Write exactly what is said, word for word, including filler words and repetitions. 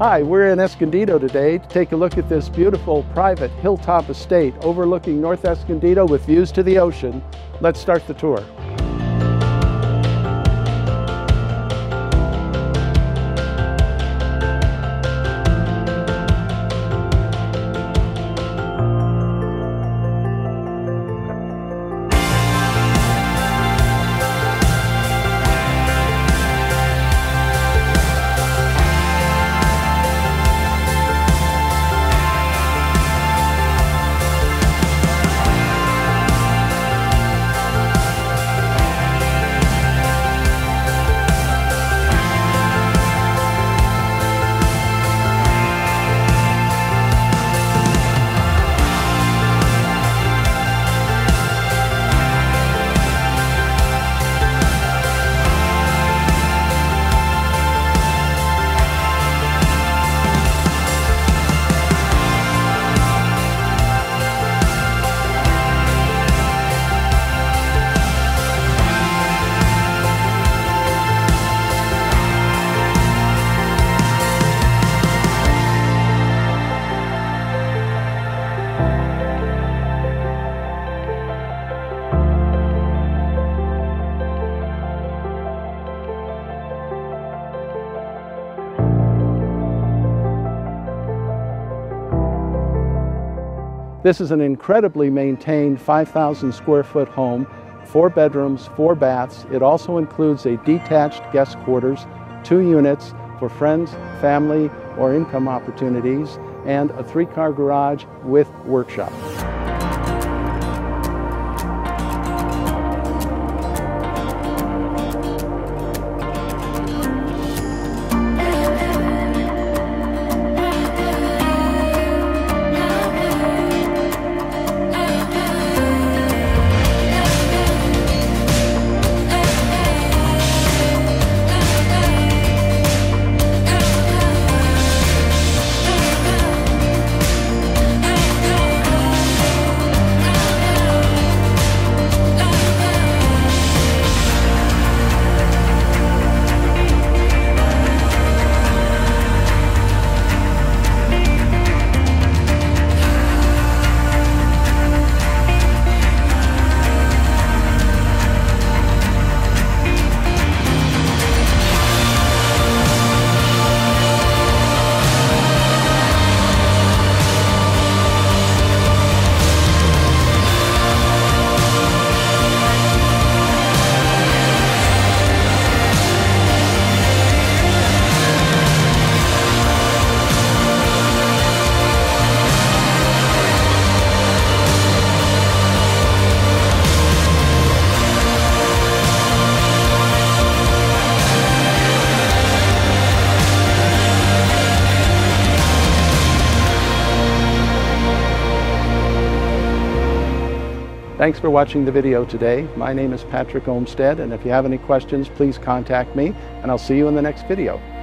Hi, we're in Escondido today to take a look at this beautiful private hilltop estate overlooking North Escondido with views to the ocean. Let's start the tour. This is an incredibly maintained five thousand square foot home, four bedrooms, four baths. It also includes a detached guest quarters, two units for friends, family, or income opportunities, and a three-car garage with workshop. Thanks for watching the video today. My name is Patrick Olmsted, and if you have any questions, please contact me, and I'll see you in the next video.